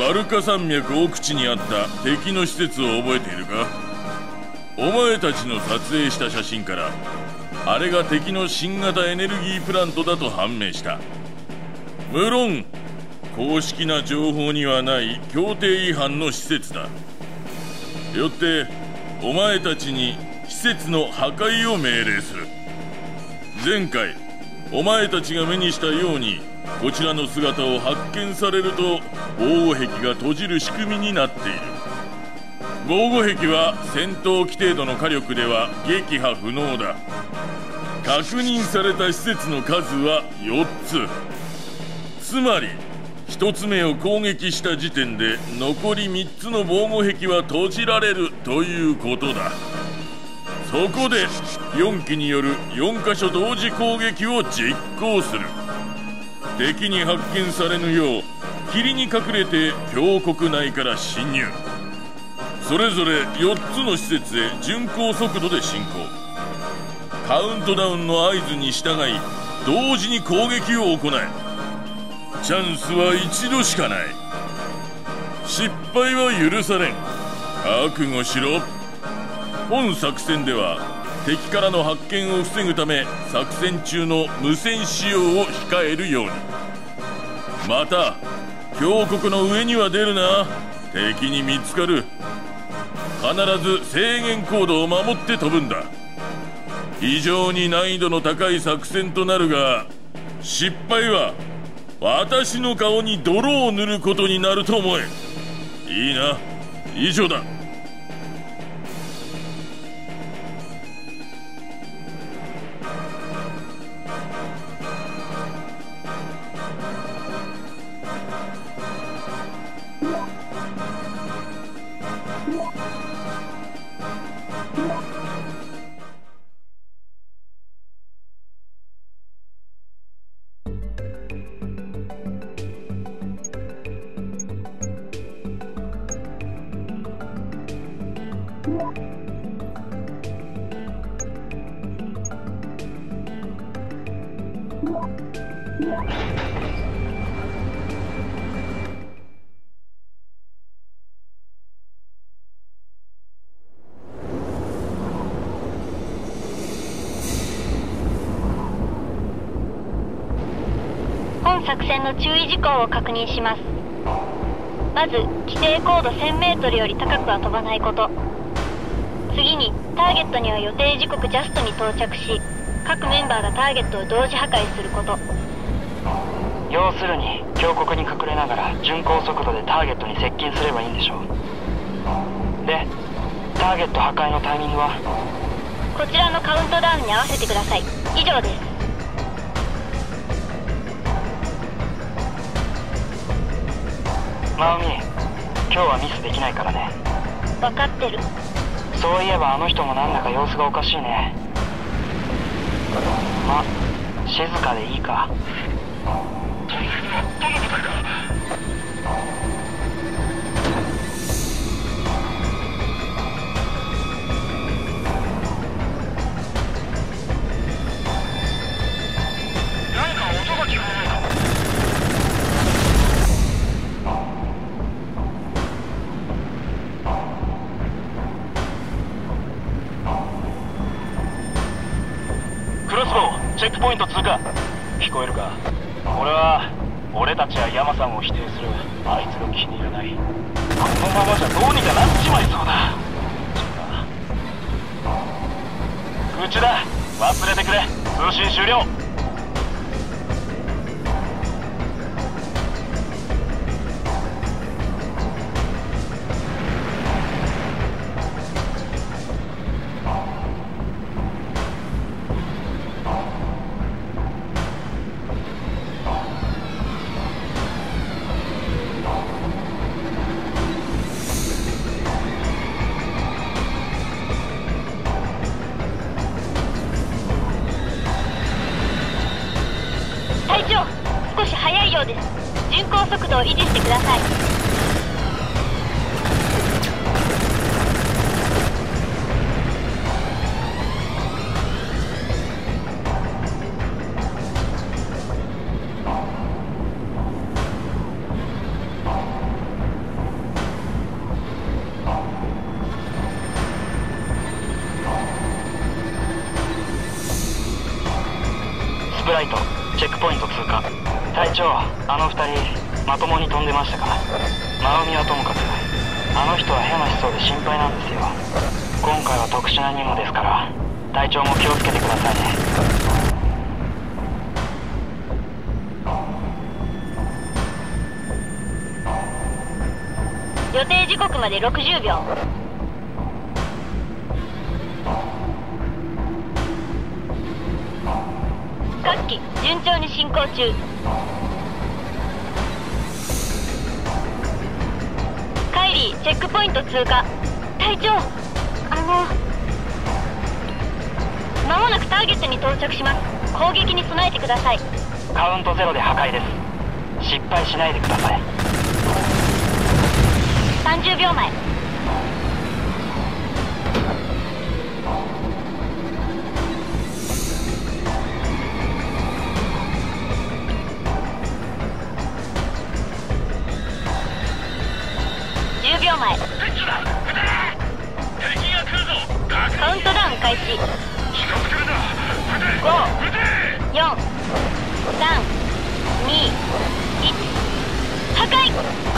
バルカ山脈奥地にあった敵の施設を覚えているか？お前たちの撮影した写真からあれが敵の新型エネルギープラントだと判明した。無論公式な情報にはない協定違反の施設だ。よってお前たちに施設の破壊を命令する。前回お前たちが目にしたようにこちらの姿を発見されると防護壁が閉じる仕組みになっている。防護壁は戦闘機程度の火力では撃破不能だ。確認された施設の数は4つ。つまり1つ目を攻撃した時点で残り3つの防護壁は閉じられるということだ。そこで4機による4カ所同時攻撃を実行する。敵に発見されぬよう霧に隠れて峡谷内から侵入。それぞれ4つの施設へ巡航速度で進行。カウントダウンの合図に従い同時に攻撃を行え。チャンスは一度しかない。失敗は許されん。覚悟しろ。本作戦では敵からの発見を防ぐため作戦中の無線使用を控えるように。また峡谷の上には出るな。敵に見つかる。必ず制限コードを守って飛ぶんだ。非常に難易度の高い作戦となるが失敗は私の顔に泥を塗ることになると思え。いいな。以上だ。 本作戦の注意事項を確認します。まず規定高度 1000m より高くは飛ばないこと。次にターゲットには予定時刻ジャストに到着し各メンバーがターゲットを同時破壊すること。 要するに峡谷に隠れながら巡航速度でターゲットに接近すればいいんでしょう。でターゲット破壊のタイミングはこちらのカウントダウンに合わせてください。以上です。 マウミ、今日はミスできないからね。 分かってる。 そういえばあの人もなんだか様子がおかしいね。ま、静かでいいか。 どの部隊だ？なんか音が聞こえないか？ クロスボウ、チェックポイント通過。聞こえるか？俺たちはヤマさんを否定する。あいつが気に入らない。このままじゃどうにかなっちまいそうだ。口だ、忘れてくれ。通信終了。 少し速いようです。巡航速度を維持してください。 スプライトチェックポイント通過。隊長、あの2人まともに飛んでましたか？真海はともかく、あの人は変な思想で心配なんですよ。今回は特殊な任務ですから、隊長も気をつけてくださいね。 予定時刻まで60秒。各機順調に進行中。カイリーチェックポイント通過。隊長、間もなくターゲットに到着します。攻撃に備えてください。 カウント0で破壊です。失敗しないでください。 30秒前。10秒前。カウントダウン開始。5、4、3、2、1、破壊。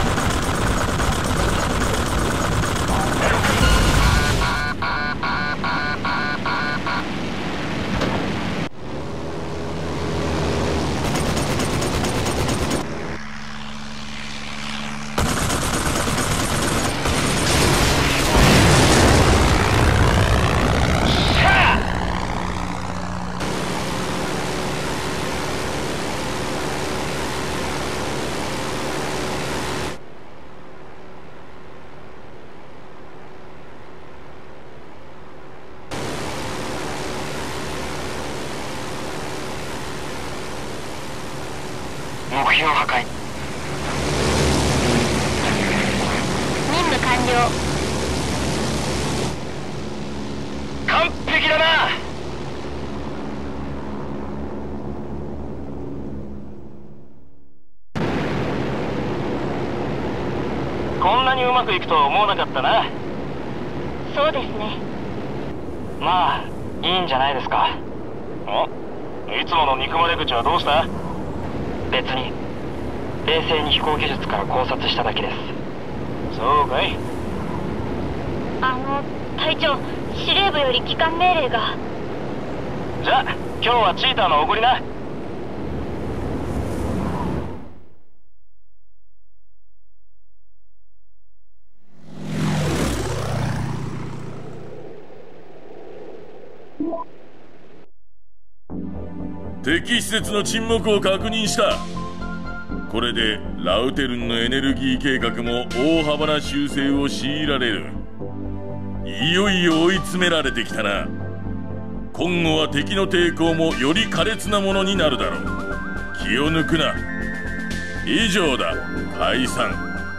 目標破壊。 任務完了。 完璧だな。こんなにうまくいくとは思わなかったな。 そうですね。 まあいいんじゃないですか。いつもの憎まれ口はどうした？別に冷静に飛行技術から考察しただけです。そうかい？ 隊長、司令部より帰還命令が。 じゃあ今日はチーターのおごりな。 敵施設の沈黙を確認した。これでラウテルンのエネルギー計画も大幅な修正を強いられる。いよいよ追い詰められてきたな。今後は敵の抵抗もより苛烈なものになるだろう。気を抜くな。以上だ。解散。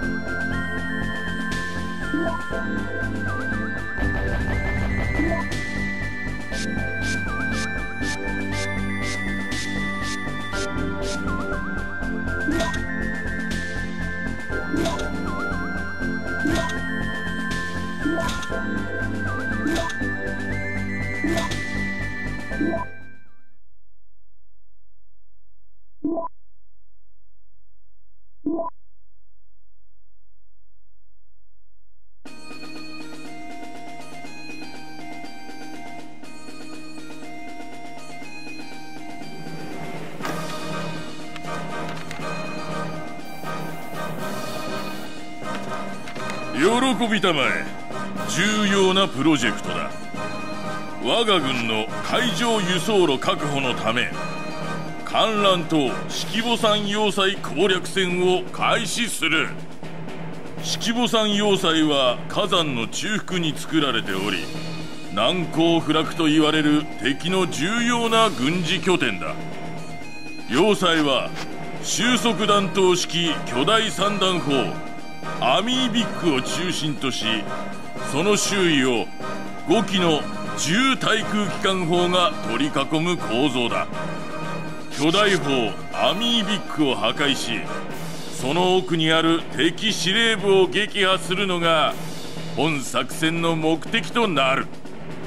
喜びたまえ。重要なプロジェクトだ。我が軍の海上輸送路確保のため、観覧島式母山要塞攻略戦を開始する。式母山要塞は火山の中腹に作られており、難攻不落と言われる敵の重要な軍事拠点だ。要塞は収束弾頭式巨大散弾砲アミービックを中心とし、その周囲を5機の重対空機関砲が取り囲む構造だ。巨大砲アミービックを破壊し、その奥にある敵司令部を撃破するのが本作戦の目的となる。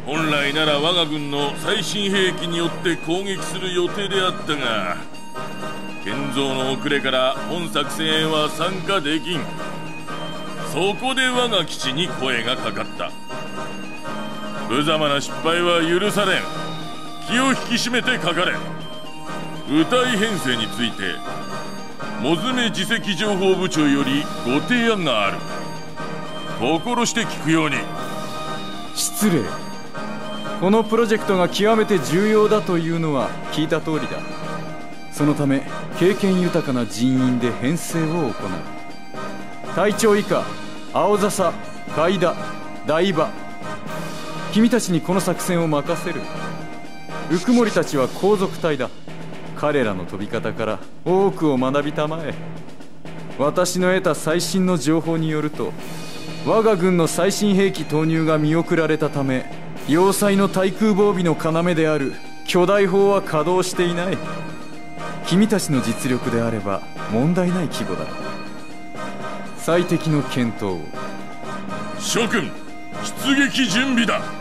本来なら我が軍の最新兵器によって攻撃する予定であったが、建造の遅れから本作戦へは参加できん。そこで我が基地に声がかかった。無様な失敗は許されん。気を引き締めてかかれ。部隊編成についてモズメ次席情報部長よりご提案がある。心して聞くように。 失礼。このプロジェクトが極めて重要だというのは聞いた通りだ。そのため経験豊かな人員で編成を行う。隊長以下、青笹、海田、台場、君たちにこの作戦を任せる。ウクモリたちは後続隊だ。彼らの飛び方から多くを学びたまえ。私の得た最新の情報によると、我が軍の最新兵器投入が見送られたため、要塞の対空防備の要である巨大砲は稼働していない。君たちの実力であれば問題ない規模だ。最適の検討を。 諸君、出撃準備だ。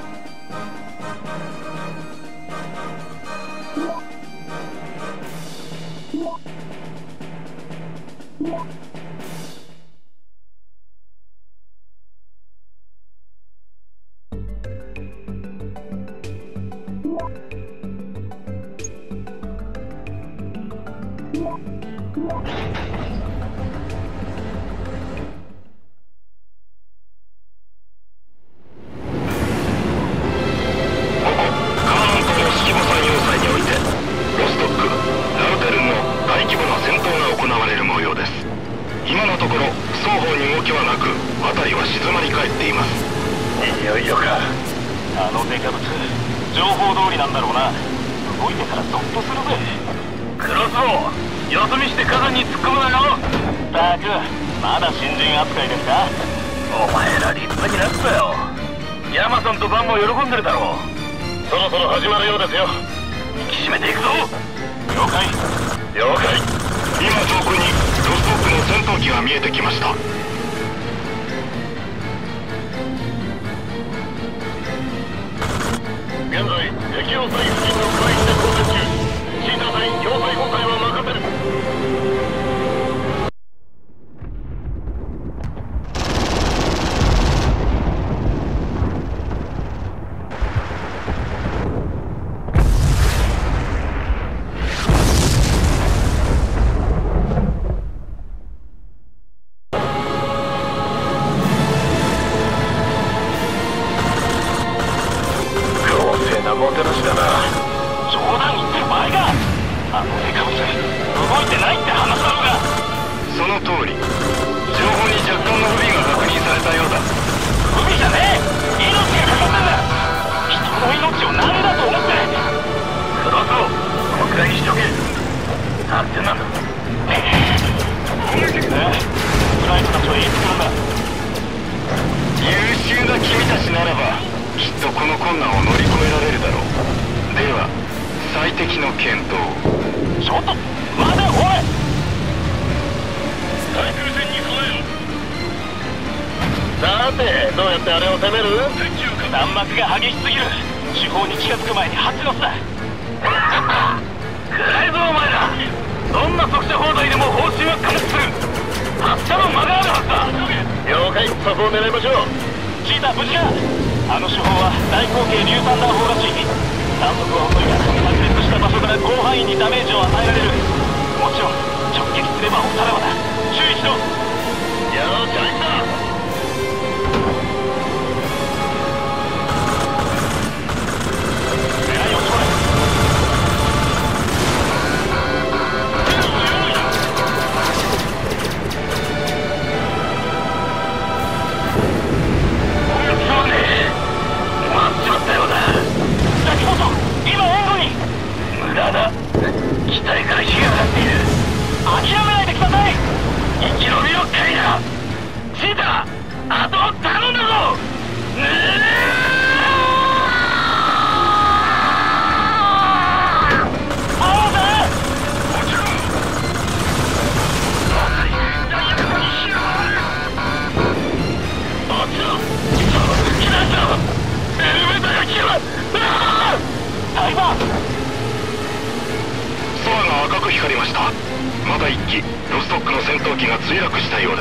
赤く光りました。まだ1機ロストックの戦闘機が墜落したようです。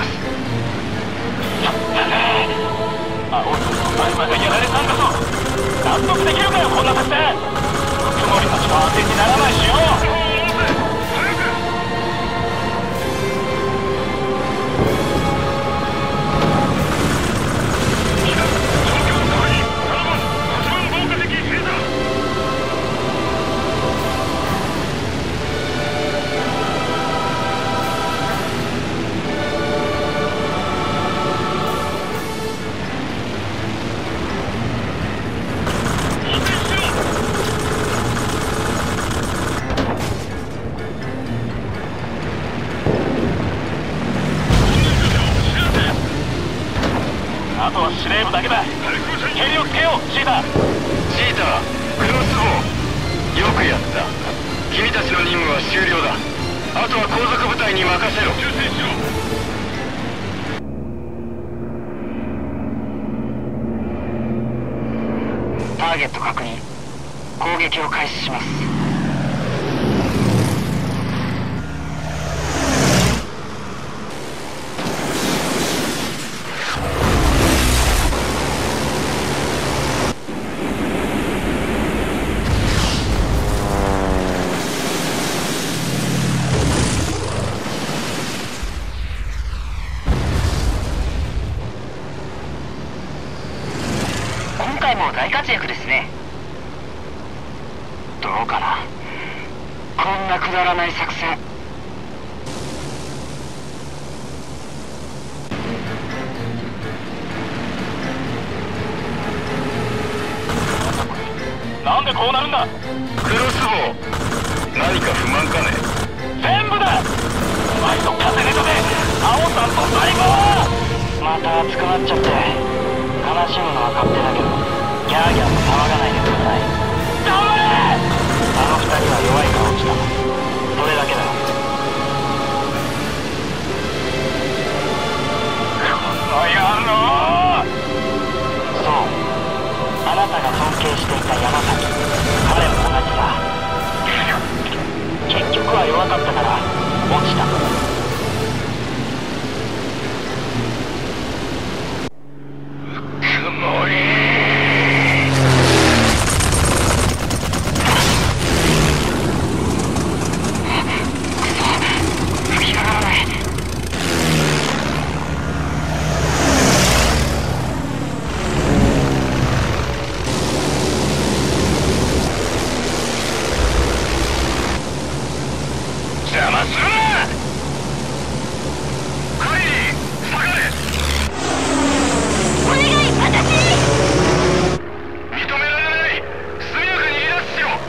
青さんがやられたんだぞ。納得できるかよこんな作戦。つもりたちの当てにならないしよ。あとは司令部だけだ。ヘリをつけよう、シータ。 シータ、クロスボウ、よくやった。君たちの任務は終了だ。あとは後続部隊に任せろ。 ターゲット確認。攻撃を開始します。今回も大活躍ですね。どうかな、こんなくだらない作戦。なんでこうなるんだ。 クロスボウ、何か不満かね。 全部だ。お前とカセネタで青さんと最後は。また熱くなっちゃって、悲しむのは勝手だけどギャーギャーも騒がないでください。黙れ。あの二人は弱い顔をした。それだけだ。この野郎。そう、あなたが尊敬していた山崎、彼も同じだ。結局は弱かったから落ちた。曇り。邪魔するな。カイリー、下がれ。 お願い、私に。 認められない。速やかに離脱しろ。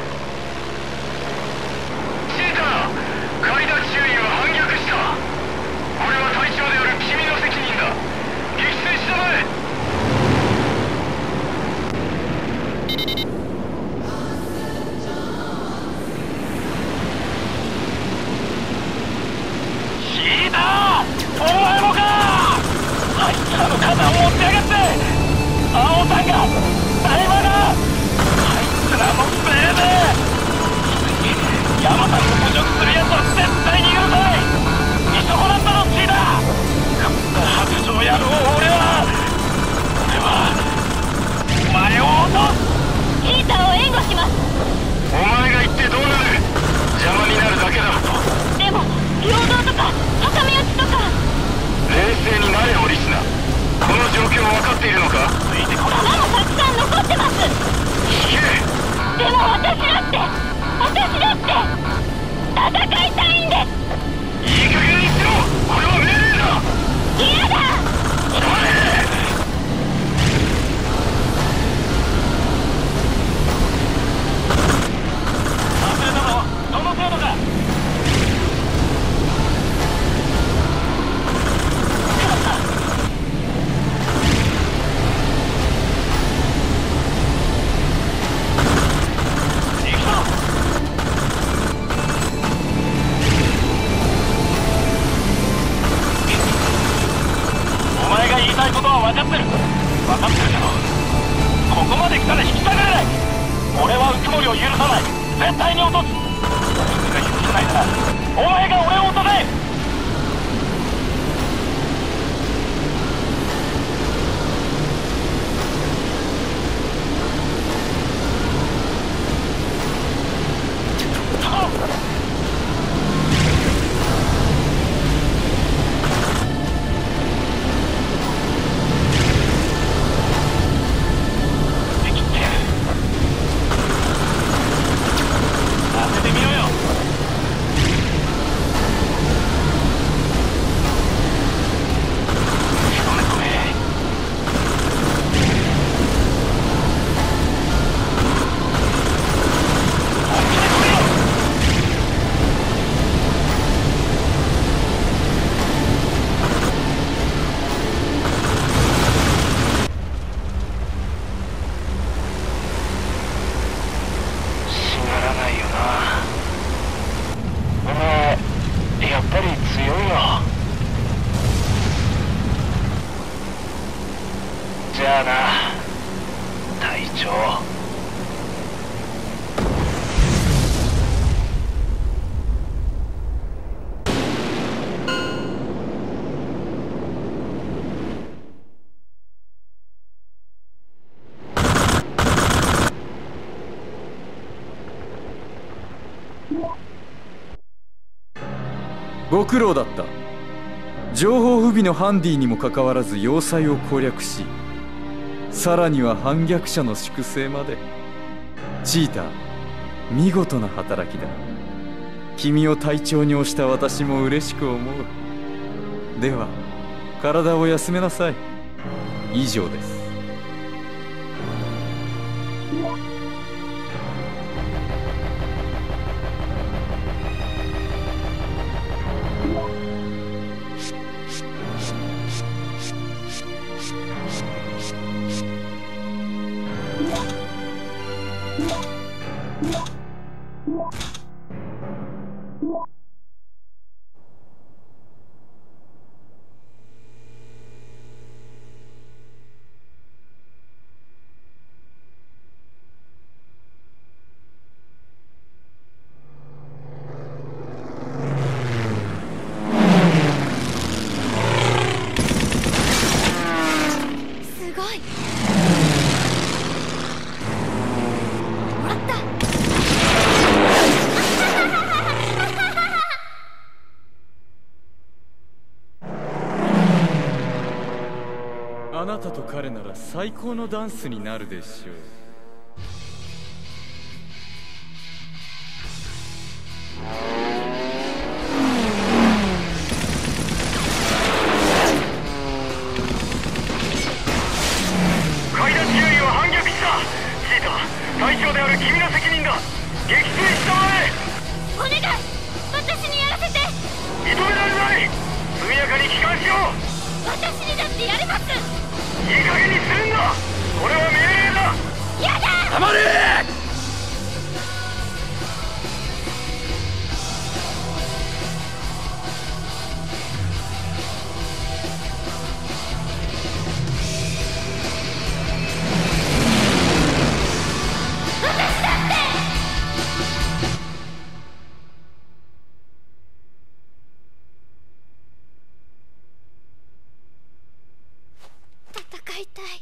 シーター、カイダ中尉は反逆した。これは隊長である君の責任だ。撃墜したまえ。 シーター、お前もか。あいつらの肩を持ってやがって。青さんが大魔だ。あいつらのせいで山さんと侮辱するやつは絶対に許さない。見損なったのシーター。こんな白状野郎を俺はお前を落とす。 シーターを援護します。 お前が言ってどうなる。邪魔になるだけだ。 でも平等とか挟み撃ちとか。 冷静になれオリスナ。この状況分かっているのか。 ついてこ弾もたくさん残ってます。 引け。 でも私だって戦いたいんです。 いい加減にしろ。これは命令だ。 嫌だ。 忘れたぞ。どの程度か。お前が言いたいことは分かってるけど、ここまで来たら引き下がれない。俺はうつもりを許さない。絶対に落とす。それが許せないならご苦労だった。情報不備のハンディにもかかわらず要塞を攻略し、さらには反逆者の粛清まで。チーター、見事な働きだ。君を隊長に推した私も嬉しく思う。では体を休めなさい。以上です。あなたと彼なら最高のダンスになるでしょう。 階段注意は反逆した。チーター、隊長である君の責任だ。撃墜したまえ。 お願い、私にやらせて。 認められない。速やかに帰還しろ。 私にだってやれます。 いい加減にするんだ。これは命令だ。 やだ。 黙れ。 戦いたい。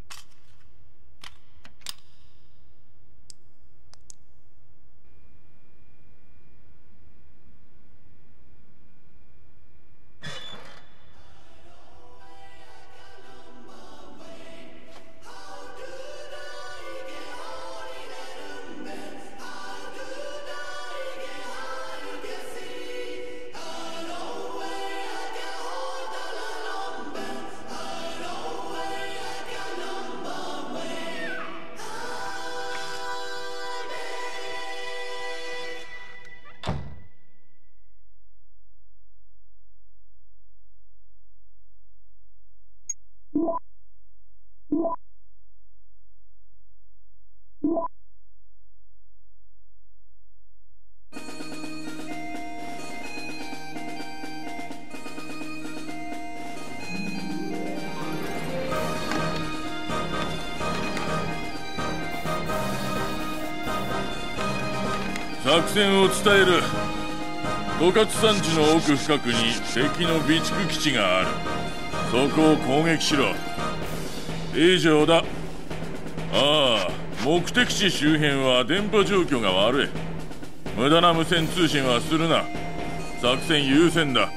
作戦を伝える。十勝山地の奥深くに敵の備蓄基地がある。そこを攻撃しろ。以上だ。ああ、目的地周辺は電波状況が悪い。無駄な無線通信はするな。作戦優先だ。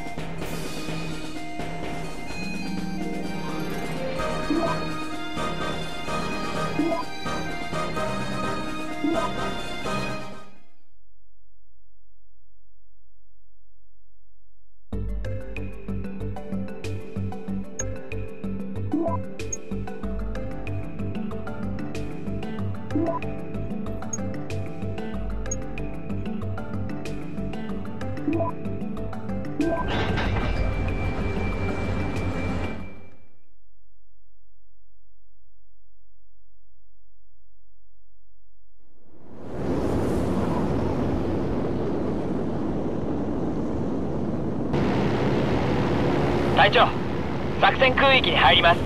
隊長、作戦空域に入ります。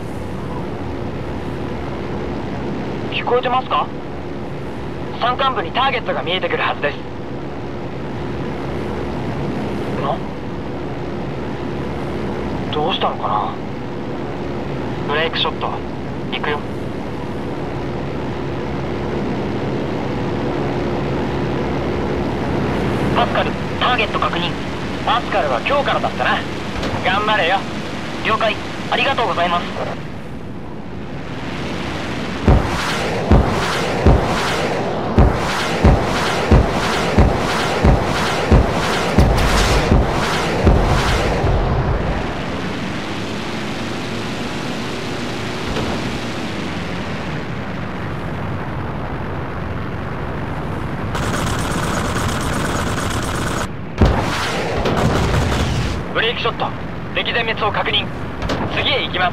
聞こえてますか？山間部にターゲットが見えてくるはずです。どうしたのかな。ブレイクショット行くよ。パスカル、ターゲット確認。 パスカルは今日からだったな。頑張れよ。了解。ありがとうございます。ブレーキショット、敵全滅を確認。次へ行きます。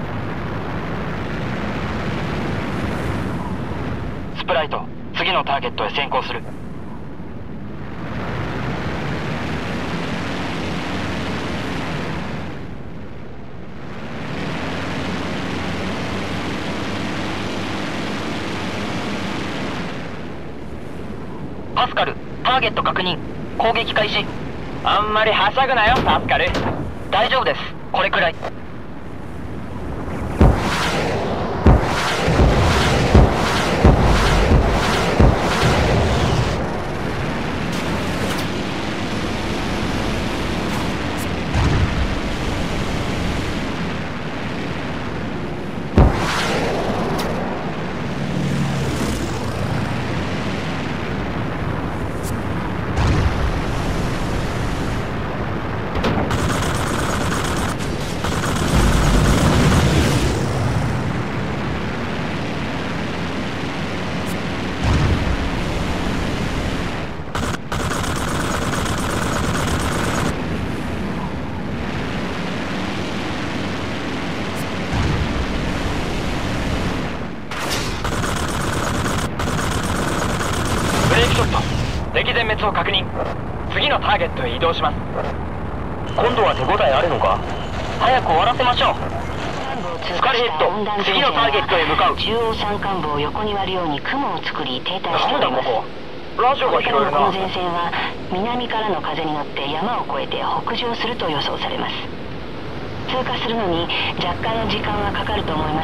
スプライト、次のターゲットへ先行する。パスカル、ターゲット確認。攻撃開始。あんまりはしゃぐなよ、パスカル。大丈夫です、これくらい。敵全滅を確認。次のターゲットへ移動します。今度は手応えあるのか。早く終わらせましょう。スカルヘッド、次のターゲットへ向かう。 中央山間部を横に割るように雲を作り停滞しております。 ここラジオが拾えるな。 この前線は南からの風に乗って山を越えて北上すると予想されます。通過するのに若干の時間はかかると思います。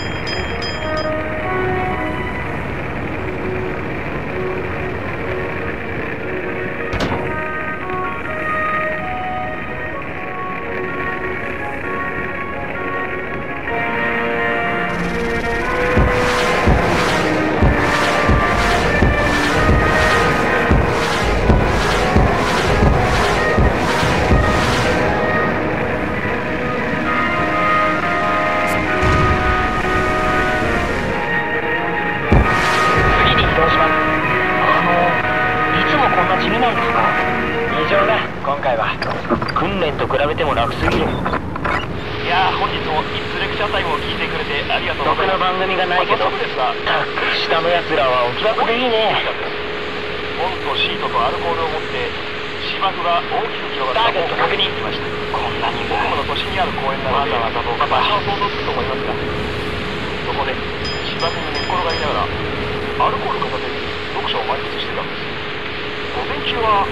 訓練と比べても楽すぎる。いやー、本日もイッツレクチャータイムを聞いてくれてありがとうございます。ろくな番組がないけど、下のやつらはお気楽でいいね。ボンとシートとアルコールを持って芝生が大きく広がったターゲット確認。こんなに僕の都心にある公園なのでわざわざと場所は想像つくと思いますが、そこで芝生に寝っ転がりながらアルコール片手に読書を満喫してたんです。午前中は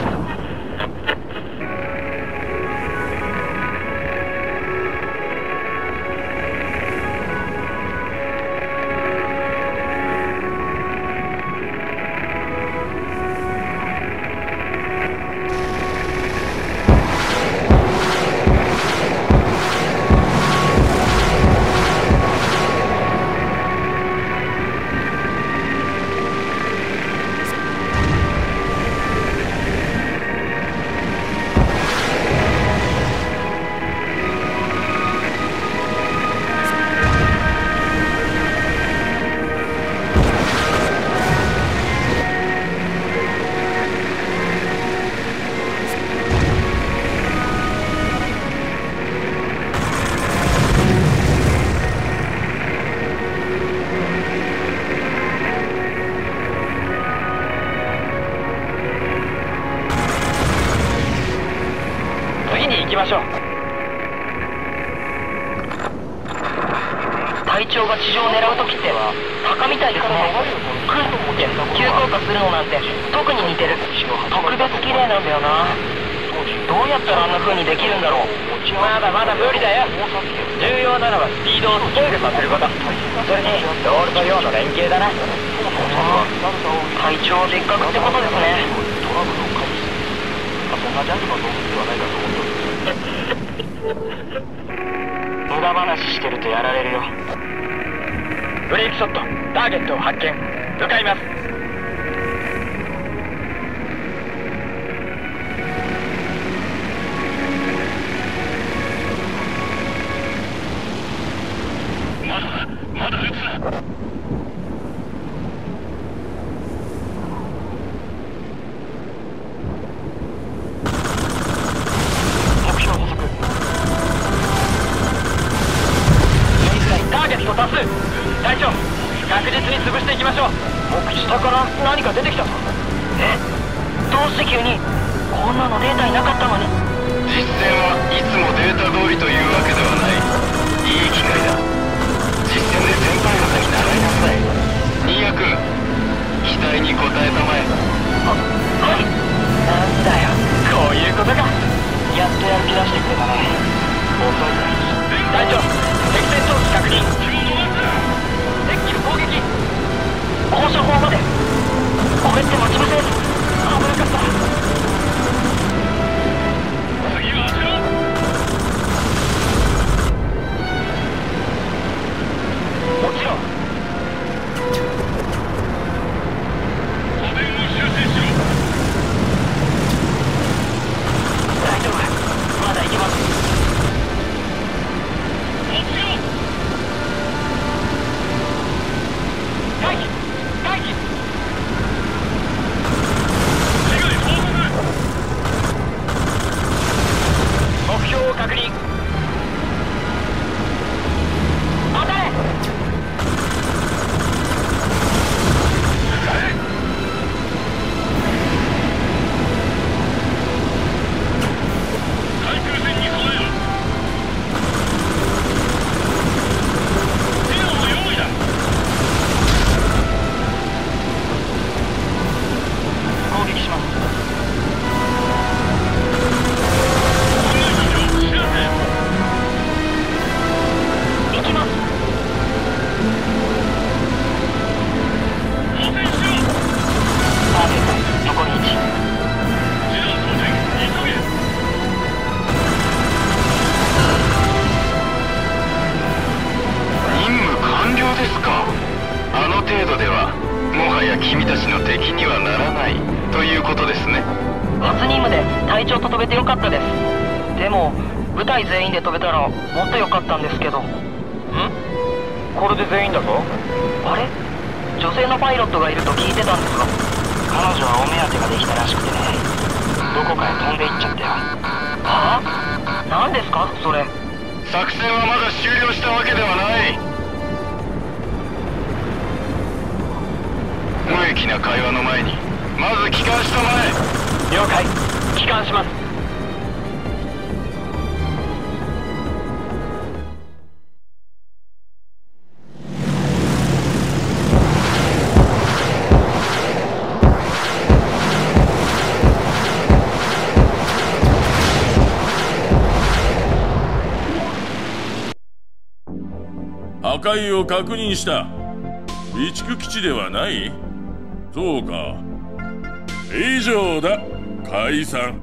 行きましょう。隊長が地上を狙う時って鷹みたいですね。クンと思って急降下するのなんて特に似てる。特別綺麗なんだよな。どうやったらあんな風にできるんだろう。まだまだ無理だよ。重要なのはスピードをスキングさせること。それにロールと量の連携だな。隊長は別格ってことですね。 なジャンルの動物ではないかと思って無駄話してるとやられるよ。ブレイクショット、ターゲットを発見。向かいます。 まだ撃つな。 目標捕捉。ターゲット多数。隊長、確実に潰していきましょう。下から何か出てきたぞ。え、どうして急に？こんなのデータになかったのに。 実戦はいつもデータ通りというわけではない。いい機会だ。実戦で先輩方に習いなさい。新谷君、期待に応えたまえ。 はい。なんだよ、こういうことか。やっとやる気出してくれたね。遅いぜ。隊長、敵戦闘機確認。敵機の攻撃。高射砲まで。これって待ち伏せ。危なかった。 次は当てろ。 もちろん。 補電を修正しろ。 大丈夫。まだ行けます。回避回避。目標を確認。当たれ。 対空戦に備えろ。手を用意だ。 攻撃します。行きます。ターゲット残り1。 任務完了ですか。あの程度ではもはや君たちの敵にはならないということですね。 初任務で隊長と飛べてよかったです。でも部隊全員で飛べたらもっとよかったんですけど。これで全員だぞ。あれ、女性のパイロットがいると聞いてたんですが。彼女はお目当てができたらしくてね、どこかへ飛んでいっちゃったよ。はあ？何ですかそれ。 作戦はまだ終了したわけではない。無益な会話の前にまず帰還したまえ。 了解。帰還します。 破壊を確認した。備蓄基地ではない？そうか。以上だ。解散。